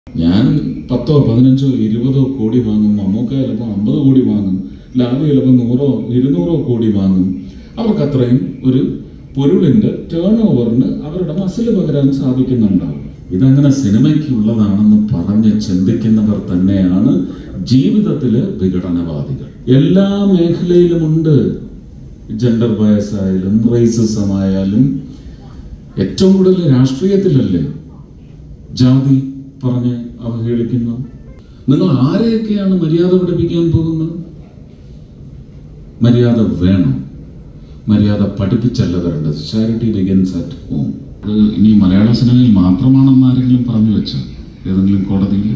ഞാൻ 10, 15, 20 കോടി വാങ്ങും, മമ്മൂക്ക ചിലപ്പോൾ 50 കോടി വാങ്ങും, ലാലു ചിലപ്പോൾ 100, 200 കോടി വാങ്ങും. അവർക്ക് അത്രയും ഒരു പൊരുളിന്റെ ടേൺ ഓവറിന് അവരുടെ മസില് പകരാൻ സാധിക്കുന്നുണ്ടാവും. ഇതങ്ങനെ സിനിമയ്ക്കുള്ളതാണെന്ന് പറഞ്ഞ് ചിന്തിക്കുന്നവർ തന്നെയാണ് ജീവിതത്തില് വിഘടനവാദികൾ. എല്ലാ മേഖലയിലുമുണ്ട്. ജെൻഡർ ബയസ് ആയാലും റേസിസം ആയാലും ഏറ്റവും കൂടുതൽ രാഷ്ട്രീയത്തിലല്ലേ ജാതി പറഞ്ഞ് അവഹേളിക്കുന്നു. നിങ്ങൾ ആരെയൊക്കെയാണ് മര്യാദ പഠിപ്പിക്കാൻ പോകുന്നത്? മര്യാദ വേണം, മര്യാദ പഠിപ്പിച്ചല്ല വരേണ്ടത്. Charity begins at home. അത് ഇനി മലയാള സിനിമയിൽ മാത്രമാണെന്ന് ആരെങ്കിലും പറഞ്ഞു വെച്ച ഏതെങ്കിലും കോടതിയിൽ?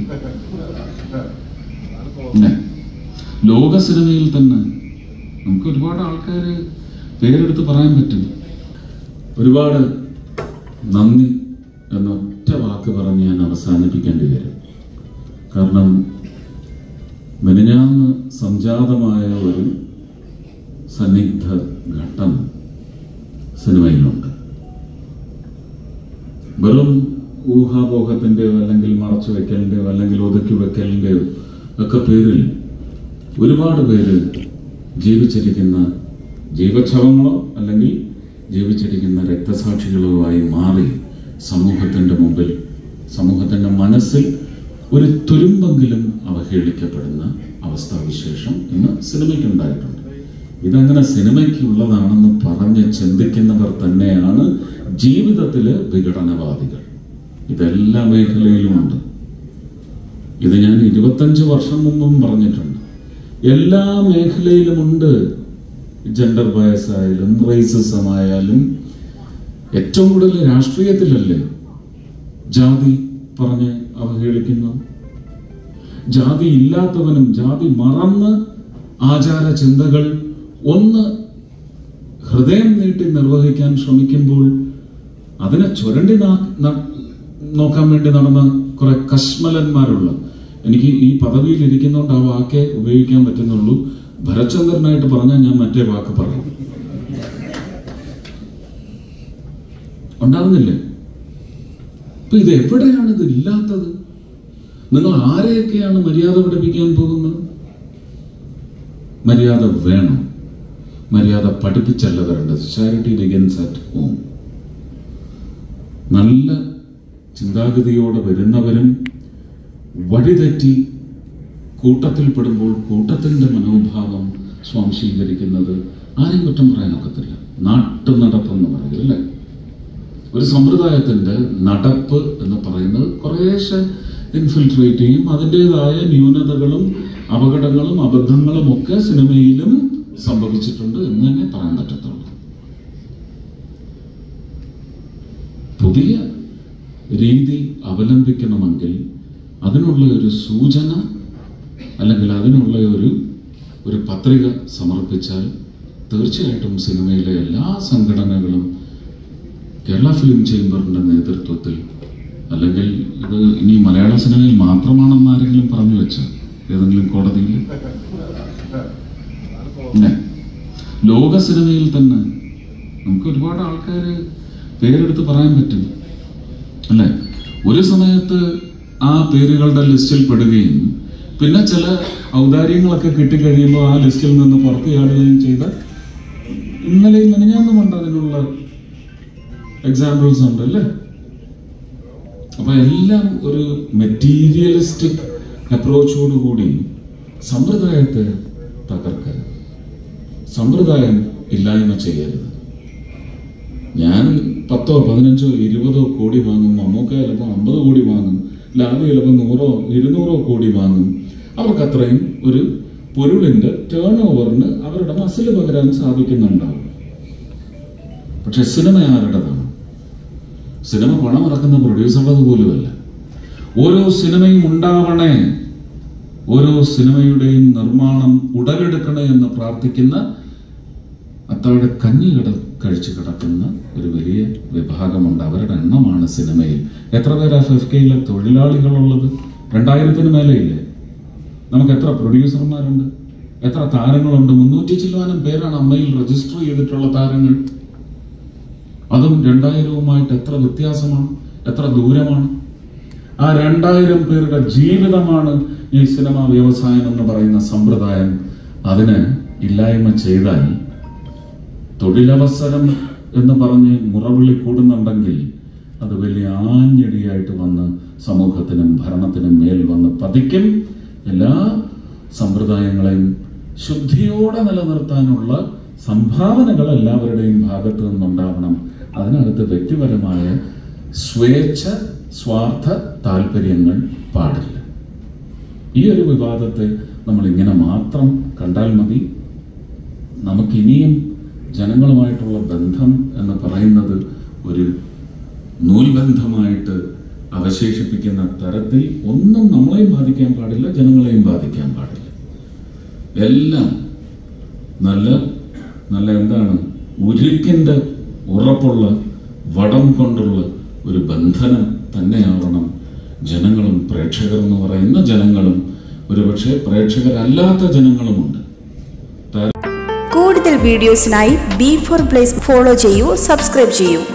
ലോക സിനിമയിൽ തന്നെ നമുക്ക് ഒരുപാട് ആൾക്കാർ പേരെടുത്ത് പറയാൻ പറ്റും. ഒരുപാട് നന്ദി എന്നൊറ്റ വാക്ക് പറഞ്ഞ് ഞാൻ അവസാനിപ്പിക്കേണ്ടി വരും. കാരണം മെനഞ്ഞാന്ന് സംജാതമായ ഒരു സന്നിഗ്ധ ഘട്ടം സിനിമയിലുണ്ട്. വെറും ഊഹാപോഹത്തിൻ്റെയോ അല്ലെങ്കിൽ മറച്ചു വെക്കലിൻ്റെയോ അല്ലെങ്കിൽ ഒതുക്കി വെക്കലിൻ്റെയോ ഒക്കെ പേരിൽ ഒരുപാട് പേര് ജീവിച്ചിരിക്കുന്ന ജീവച്ഛവങ്ങളോ അല്ലെങ്കിൽ ജീവിച്ചിരിക്കുന്ന രക്തസാക്ഷികളോ ആയി മാറി സമൂഹത്തിൻ്റെ മുമ്പിൽ, സമൂഹത്തിൻ്റെ മനസ്സിൽ ഒരു തുരുമ്പെങ്കിലും അവഹേളിക്കപ്പെടുന്ന അവസ്ഥാവിശേഷം ഇന്ന് സിനിമയ്ക്കുണ്ടായിട്ടുണ്ട്. ഇതങ്ങനെ സിനിമയ്ക്കുള്ളതാണെന്ന് പറഞ്ഞ് ചിന്തിക്കുന്നവർ തന്നെയാണ് ജീവിതത്തില് വിഘടനവാദികൾ. ഇതെല്ലാ മേഖലയിലുമുണ്ട്. ഇത് ഞാൻ 25 വർഷം മുമ്പും പറഞ്ഞിട്ടുണ്ട്. എല്ലാ മേഖലയിലുമുണ്ട്. ജെൻഡർ ബയസ് ആയാലും റേസിസം ആയാലും ഏറ്റവും കൂടുതൽ രാഷ്ട്രീയത്തിലല്ലേ ജാതി പറഞ്ഞ് അവഹേളിക്കുന്നു. ജാതി ഇല്ലാത്തവനും ജാതി മറന്ന് ആചാര ചിന്തകൾ ഒന്ന് ഹൃദയം നീട്ടി നിർവഹിക്കാൻ ശ്രമിക്കുമ്പോൾ അതിനെ ചുരണ്ടി നോക്കാൻ വേണ്ടി നടന്ന കുറെ കശ്മലന്മാരുള്ള, എനിക്ക് ഈ പദവിയിൽ ഇരിക്കുന്നതുകൊണ്ട് ആ വാക്കേ ഉപയോഗിക്കാൻ പറ്റുന്നുള്ളൂ. ഭരചന്ദ്രനായിട്ട് പറഞ്ഞാൽ ഞാൻ മറ്റേ വാക്ക് പറയും. ഉണ്ടാവുന്നില്ലേ? അപ്പൊ ഇത് എവിടെയാണ് ഇത് ഇല്ലാത്തത്? നിങ്ങൾ ആരെയൊക്കെയാണ് മര്യാദ പഠിപ്പിക്കാൻ പോകുന്നത്? മര്യാദ വേണം, മര്യാദ പഠിപ്പിച്ചല്ല വരേണ്ടത്. Charity begins at home. നല്ല ചിന്താഗതിയോടെ വരുന്നവരും വഴിതെറ്റി കൂട്ടത്തിൽപ്പെടുമ്പോൾ കൂട്ടത്തിന്റെ മനോഭാവം സ്വാംശീകരിക്കുന്നത് ആരെയും കുറ്റം പറയാനൊക്കത്തില്ല. നാട്ടു നടപ്പെന്ന് പറയും അല്ലേ? ഒരു സമ്പ്രദായത്തിന്റെ നടപ്പ് എന്ന് പറയുന്നത് കുറേശ്ശെ ഇൻഫിൽട്രേറ്റ് ചെയ്യും. അതിൻ്റെതായ ന്യൂനതകളും അപകടങ്ങളും അബദ്ധങ്ങളും ഒക്കെ സിനിമയിലും സംഭവിച്ചിട്ടുണ്ട് എന്ന് തന്നെ പറയാൻ പറ്റത്തുള്ളൂ. പുതിയ രീതി അവലംബിക്കണമെങ്കിൽ അതിനുള്ള ഒരു സൂചന അല്ലെങ്കിൽ അതിനുള്ള ഒരു പത്രിക സമർപ്പിച്ചാൽ തീർച്ചയായിട്ടും സിനിമയിലെ എല്ലാ സംഘടനകളും കേരള ഫിലിം ചേംബറിന്റെ നേതൃത്വത്തിൽ, അല്ലെങ്കിൽ ഇത് ഇനി മലയാള സിനിമയിൽ മാത്രമാണെന്ന് ആരെങ്കിലും പറഞ്ഞു വെച്ച ഏതെങ്കിലും കോടതിയിൽ? ലോക സിനിമയിൽ തന്നെ നമുക്ക് ഒരുപാട് ആൾക്കാർ പേരെടുത്ത് പറയാൻ പറ്റും അല്ലെ? ഒരു സമയത്ത് ആ പേരുകളുടെ ലിസ്റ്റിൽ പെടുകയും പിന്നെ ചില ഔദാര്യങ്ങളൊക്കെ കിട്ടിക്കഴിയുമ്പോൾ ആ ലിസ്റ്റിൽ നിന്ന് പുറത്തു ചാടുകയും ചെയ്ത ഇന്നലെയും മെനഞ്ഞാന്നുമുണ്ട് അതിനുള്ള എക്സാമ്പിൾസ് ഉണ്ട് അല്ലേ? അപ്പൊ എല്ലാം ഒരു മെറ്റീരിയലിസ്റ്റിക് അപ്രോച്ചോടുകൂടി സമ്പ്രദായത്തെ തകർക്കുക, സമ്പ്രദായം ഇല്ലായ്മ ചെയ്യരുത്. ഞാൻ 10, 15, 20 കോടി വാങ്ങും, മമ്മൂക്ക ചിലപ്പോൾ 50 കോടി വാങ്ങും, ലാലു ചിലപ്പോൾ 100, 200 കോടി വാങ്ങും. അവർക്ക് അത്രയും ഒരു പൊരുളിന്റെ ടേൺ ഓവറിന് അവരുടെ മസില് പകരാൻ സാധിക്കുന്നുണ്ടാവും. പക്ഷെ സിനിമ ആരുടേതാണ്? സിനിമ പണം ഇറക്കുന്ന പ്രൊഡ്യൂസറുള്ളത് പോലുമല്ല. ഓരോ സിനിമയും ഉണ്ടാവണേ, ഓരോ സിനിമയുടെയും നിർമ്മാണം ഉടലെടുക്കണേ എന്ന് പ്രാർത്ഥിക്കുന്ന അത്താഴ കഞ്ഞി കഴിച്ചു കിടക്കുന്ന ഒരു വലിയ വിഭാഗമുണ്ട്. അവരുടെ എണ്ണമാണ് സിനിമയിൽ. എത്ര പേരാ FFKയിലെ തൊഴിലാളികളുള്ളത്? 2000-ന് മേലെയില്ലേ? നമുക്ക് എത്ര പ്രൊഡ്യൂസർമാരുണ്ട്? എത്ര താരങ്ങളുണ്ട്? 300 ചില്ലുവാനും പേരാണ് അമ്മയിൽ രജിസ്റ്റർ ചെയ്തിട്ടുള്ള താരങ്ങൾ. അതും 2000-വുമായിട്ട് എത്ര വ്യത്യാസമാണ്, എത്ര ദൂരമാണ്. ആ 2000 പേരുടെ ജീവിതമാണ് ഈ സിനിമാ വ്യവസായം എന്ന് പറയുന്ന സമ്പ്രദായം. അതിന് ഇല്ലായ്മ ചെയ്താൽ തൊഴിലവസരം എന്ന് പറഞ്ഞ് മുറവിളി കൂടുന്നുണ്ടെങ്കിൽ അത് വലിയ ആഞ്ഞടിയായിട്ട് വന്ന് സമൂഹത്തിനും ഭരണത്തിനും മേൽ വന്ന് പതിക്കും. എല്ലാ സമ്പ്രദായങ്ങളെയും ശുദ്ധിയോടെ നിലനിർത്താനുള്ള സംഭാവനകൾ എല്ലാവരുടെയും ഭാഗത്തു നിന്നുണ്ടാവണം. അതിനകത്ത് വ്യക്തിപരമായ സ്വേച്ഛ സ്വാർത്ഥ താല്പര്യങ്ങൾ പാടില്ല. ഈ ഒരു വിവാദത്തെ നമ്മൾ ഇങ്ങനെ മാത്രം കണ്ടാൽ മതി. നമുക്കിനിയും ജനങ്ങളുമായിട്ടുള്ള ബന്ധം എന്ന് പറയുന്നത് ഒരു നൂൽബന്ധമായിട്ട് അവശേഷിപ്പിക്കുന്ന തരത്തിൽ ഒന്നും നമ്മളെയും ബാധിക്കാൻ പാടില്ല, ജനങ്ങളെയും ബാധിക്കാൻ പാടില്ല. എല്ലാം നല്ല നല്ല എന്താണ് ഉരുക്കിൻ്റെ ഉറപ്പുള്ള വടം കൊണ്ടുള്ള ഒരു ബന്ധനം തന്നെയാവണം ജനങ്ങളും പ്രേക്ഷകർ എന്ന് പറയുന്ന ജനങ്ങളും ഒരുപക്ഷെ പ്രേക്ഷകരല്ലാത്ത ജനങ്ങളുമുണ്ട്. കൂടുതൽ വീഡിയോസിനായി B4 Place ഫോളോ ചെയ്യൂ, സബ്സ്ക്രൈബ് ചെയ്യൂ.